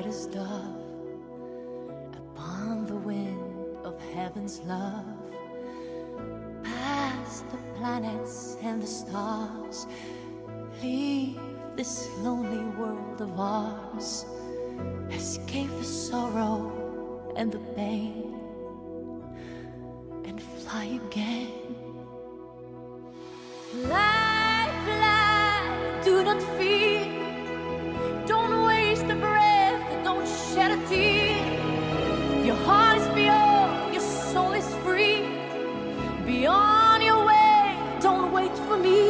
white as dove upon the wind of heaven's love. Past the planets and the stars, leave this lonely world of ours. Escape the sorrow and the pain and fly again. Fly, fly, do not fear. Don't waste a breath, don't shed a tear. Your heart is pure, your soul is free. Be on your way, don't wait for me.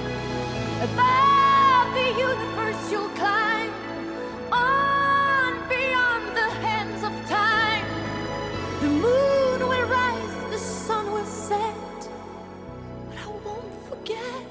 Above the universe you'll climb, on beyond the hands of time. The moon will rise, the sun will set, but I won't forget.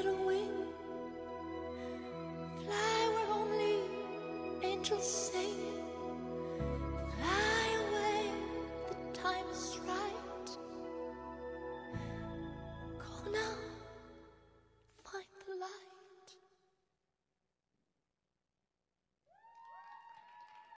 Angels sing.